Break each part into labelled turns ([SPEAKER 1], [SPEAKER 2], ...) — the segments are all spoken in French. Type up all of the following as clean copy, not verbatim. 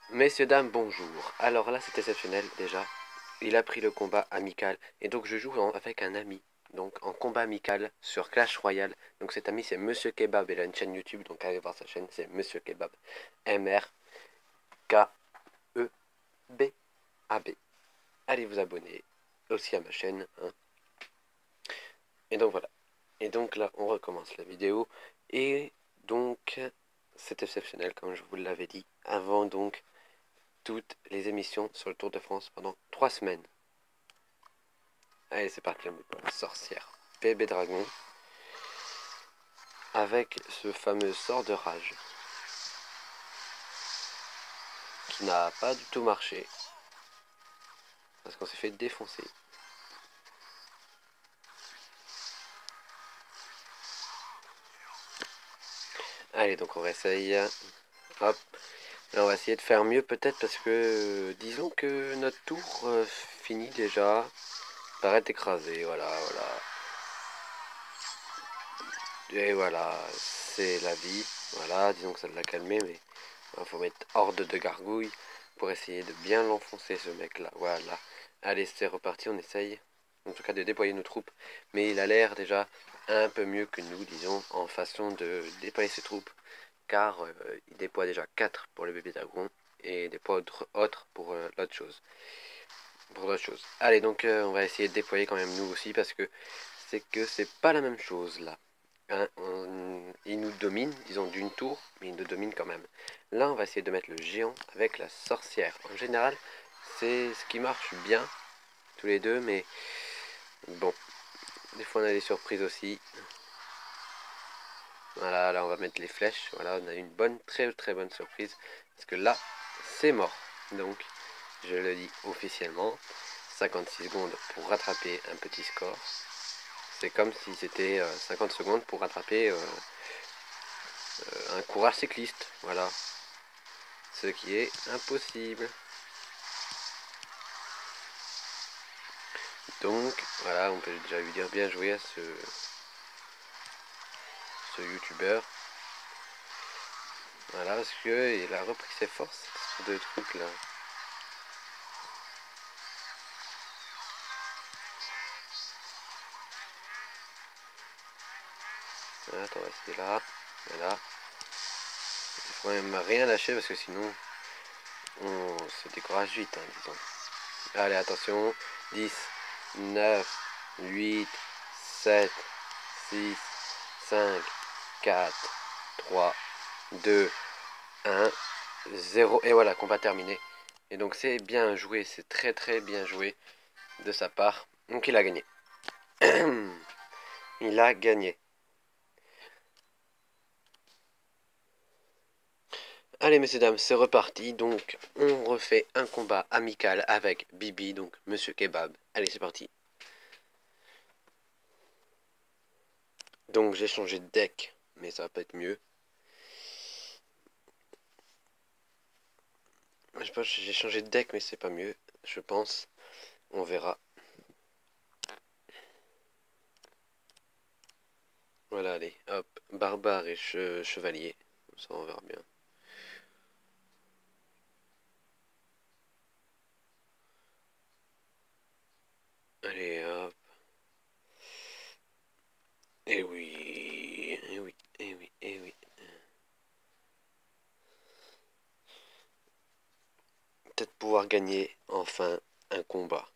[SPEAKER 1] Messieurs, dames, bonjour. Alors là, c'est exceptionnel déjà. Il a pris le combat amical. Et donc, je joue avec un ami. Donc, en combat amical sur Clash Royale. Donc, cet ami, c'est Monsieur Kebab. Il a une chaîne YouTube. Donc, allez voir sa chaîne. C'est Monsieur Kebab. M-R-K-E-B-A-B. Allez vous abonner aussi à ma chaîne. Hein. Et donc, voilà. Et donc, là, on recommence la vidéo. Et donc, c'est exceptionnel, comme je vous l'avais dit. Avant, donc, toutes les émissions sur le Tour de France pendant 3 semaines. Allez, c'est parti, sorcière. Bébé dragon. Avec ce fameux sort de rage. Qui n'a pas du tout marché. Parce qu'on s'est fait défoncer. Allez, donc on réessaye. Hop. Là, on va essayer de faire mieux peut-être parce que disons que notre tour finit déjà par être écrasé. Voilà, voilà. Et voilà, c'est la vie. Voilà, disons que ça l'a calmé, mais il faut mettre horde de gargouilles pour essayer de bien l'enfoncer ce mec là. Voilà. Allez, c'est reparti, on essaye. En tout cas de déployer nos troupes. Mais il a l'air déjà un peu mieux que nous, disons, en façon de déployer ses troupes. Car il déploie déjà 4 pour le bébé dragon et déploie autres pour l'autre chose. Pour d'autres choses. Allez, donc on va essayer de déployer quand même nous aussi parce que c'est pas la même chose là. Hein, ils nous dominent, ils ont d'une tour, mais ils nous dominent quand même. Là, on va essayer de mettre le géant avec la sorcière. En général, c'est ce qui marche bien, tous les deux, mais bon, des fois on a des surprises aussi. Voilà, là on va mettre les flèches. Voilà, on a une bonne, très très bonne surprise. Parce que là, c'est mort. Donc, je le dis officiellement, 56 secondes pour rattraper un petit score. C'est comme si c'était 50 secondes pour rattraper un coureur cycliste. Voilà. Ce qui est impossible. Donc, voilà, on peut déjà lui dire bien joué à ce youtubeur. Voilà, parce que il a repris ses forces, ce de truc là. Voilà, attends, on va essayer là. Voilà. Il faut même rien lâcher parce que sinon on se décourage vite, hein, disons. Allez, attention. 10, 9, 8, 7, 6, 5, 4, 3, 2, 1, 0. Et voilà, combat terminé. Et donc c'est bien joué, c'est très très bien joué de sa part. Donc il a gagné. Il a gagné. Allez messieurs dames, c'est reparti. Donc on refait un combat amical avec Bibi, donc Monsieur Kebab. Allez, c'est parti. Donc j'ai changé de deck, mais ça va pas être mieux. Je sais pas, j'ai changé de deck, mais c'est pas mieux, je pense. On verra. Voilà, allez, hop, barbare et chevalier. Ça, on verra bien. Allez, hop. Et oui, et oui, et oui, et oui. Peut-être pouvoir gagner enfin un combat.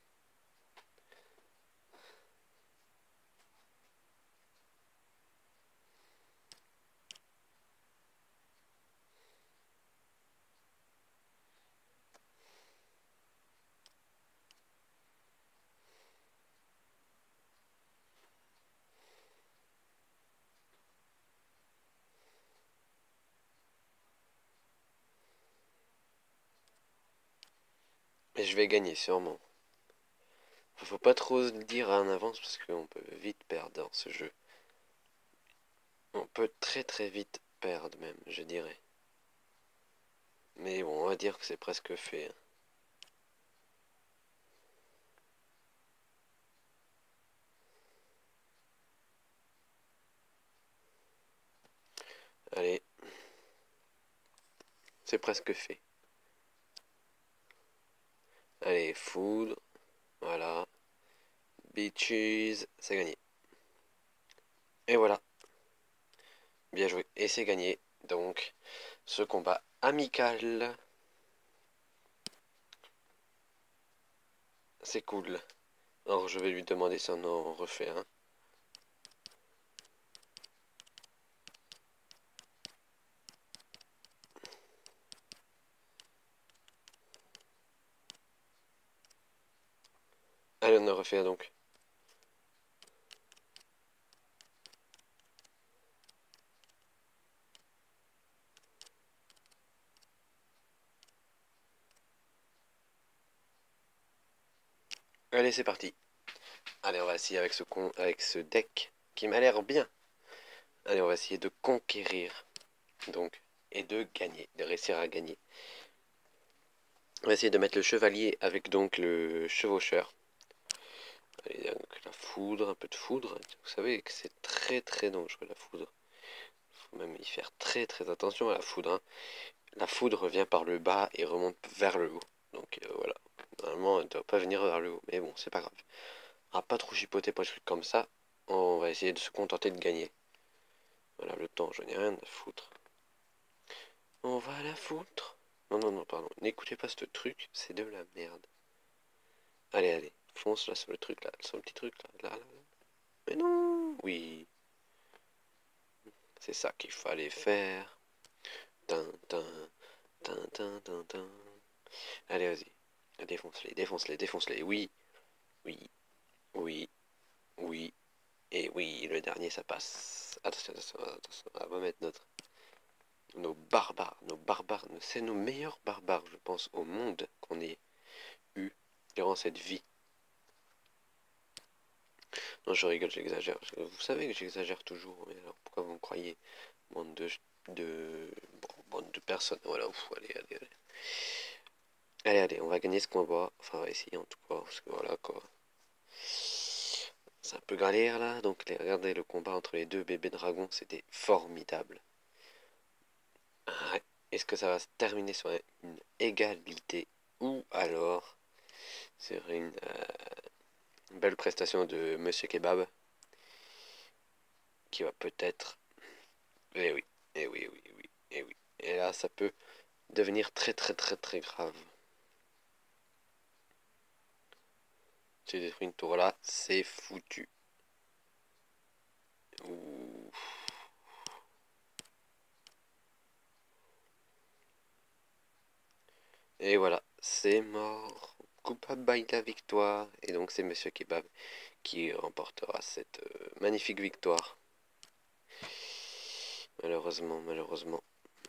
[SPEAKER 1] Et je vais gagner, sûrement. Faut pas trop le dire en avance parce qu'on peut vite perdre dans ce jeu. On peut très très vite perdre même, je dirais. Mais bon, on va dire que c'est presque fait. Hein. Allez, c'est presque fait. Allez, foudre. Voilà. Beaches. C'est gagné. Et voilà. Bien joué. Et c'est gagné. Donc, ce combat amical. C'est cool. Alors, je vais lui demander si on en refait un. Allez, on en refait un donc. Allez, c'est parti. Allez, on va essayer avec ce deck qui m'a l'air bien. Allez, on va essayer de conquérir. Donc, et de gagner, de réussir à gagner. On va essayer de mettre le chevalier avec donc le chevaucheur. Allez, donc la foudre, un peu de foudre. Vous savez que c'est très dangereux la foudre. Il faut même y faire très attention à la foudre, hein. La foudre vient par le bas et remonte vers le haut. Donc voilà. Normalement, elle ne doit pas venir vers le haut. Mais bon, c'est pas grave. On va pas trop chipoter pour des trucs comme ça. On va essayer de se contenter de gagner. Voilà, le temps, je n'ai rien à foutre. On va la foutre. Non, pardon. N'écoutez pas ce truc, c'est de la merde. Allez, fonce là sur le truc là, sur le petit truc là. Mais non. Oui, c'est ça qu'il fallait faire. Tin, tin, tin. Allez, vas-y. Défonce-les. Oui, oui, oui, oui. Et oui, le dernier ça passe. Attention. On va mettre nos barbares. C'est nos meilleurs barbares, je pense, au monde qu'on ait eu durant cette vie. Non, je rigole, j'exagère. Vous savez que j'exagère toujours, mais alors pourquoi vous me croyez? Bande bande de personnes. Voilà, allez. Allez, on va gagner ce combat. Enfin, on va essayer en tout cas, parce que voilà quoi. C'est un peu galère là, donc regardez le combat entre les deux bébés dragons, c'était formidable. Ouais. Est-ce que ça va se terminer sur une égalité ou alors sur une belle prestation de Monsieur Kebab qui va peut-être... Eh oui, eh oui. Et là, ça peut devenir très grave. Si j'ai détruit une tour là, c'est foutu. Ouh. Et voilà, c'est mort. Coupable by la victoire. Et donc c'est Monsieur Kebab qui remportera cette magnifique victoire. Malheureusement.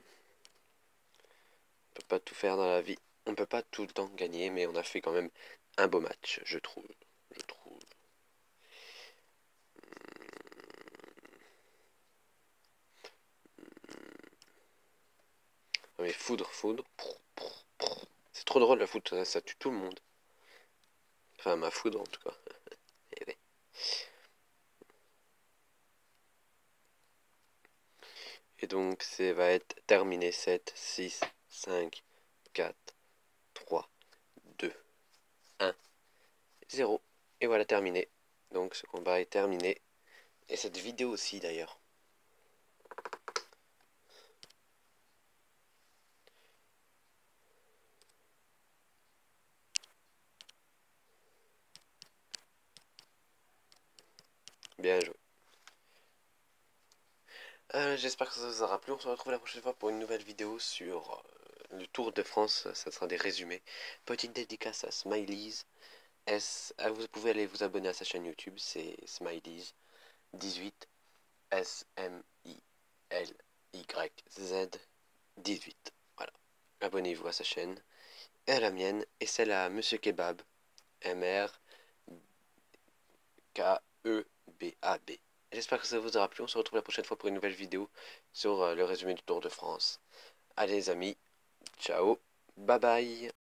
[SPEAKER 1] On peut pas tout faire dans la vie. On peut pas tout le temps gagner, mais on a fait quand même un beau match, je trouve. Ah, mais foudre. C'est trop drôle la foudre, ça tue tout le monde. Enfin, ma foudre en tout cas. Eh ouais. Et donc, ça va être terminé 7, 6, 5, 4, 3, 2, 1, 0. Et voilà, terminé. Donc, ce combat est terminé. Et cette vidéo aussi d'ailleurs. Bien joué. J'espère que ça vous aura plu. On se retrouve la prochaine fois pour une nouvelle vidéo sur le Tour de France. Ça sera des résumés. Petite dédicace à Smileys. Vous pouvez aller vous abonner à sa chaîne YouTube. C'est Smileys18. SMILYZ18. Voilà. Abonnez-vous à sa chaîne. Et à la mienne. Et celle à Monsieur Kebab. MRKEBAB. J'espère que ça vous aura plu. On se retrouve la prochaine fois pour une nouvelle vidéo sur le résumé du Tour de France. Allez les amis, ciao, bye bye.